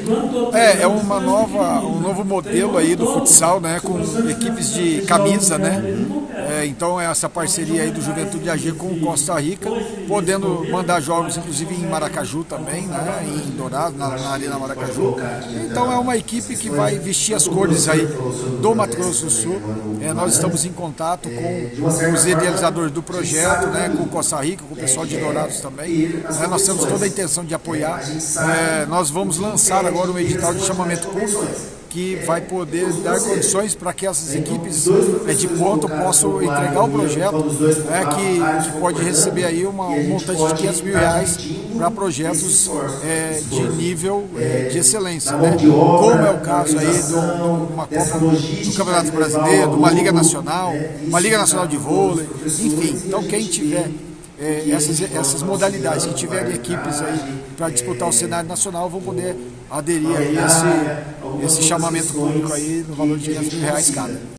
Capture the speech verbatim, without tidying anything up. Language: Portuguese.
É, é uma nova, um novo modelo aí do futsal, né, com equipes de camisa, né? É, então essa parceria aí do Juventude A G com o Costa Rica, podendo mandar jogos inclusive em Maracaju também, né, em Dourado, na, na Arena Maracaju. Então é uma equipe que vai vestir as cores aí do Mato Grosso do Sul. É, nós estamos em contato com os idealizadores do projeto, né, com o Costa Rica, com o pessoal de Dourados também. É, nós temos toda a intenção de apoiar. É, nós vamos lançar agora um edital de chamamento público que vai poder dar condições para que essas equipes é, de ponto possam entregar o projeto, né, que, que pode receber aí uma, um montante de quinhentos mil reais para projetos é, de nível é, de excelência, né? Como é o caso aí de uma Copa do Campeonato Brasileiro, de uma Liga Nacional, uma Liga Nacional de Vôlei, enfim. Então quem tiver É, essas, essas modalidades, que tiverem equipes aí para disputar o cenário nacional, vão poder aderir aí a esse, esse chamamento público aí no valor de quinhentos mil reais cada.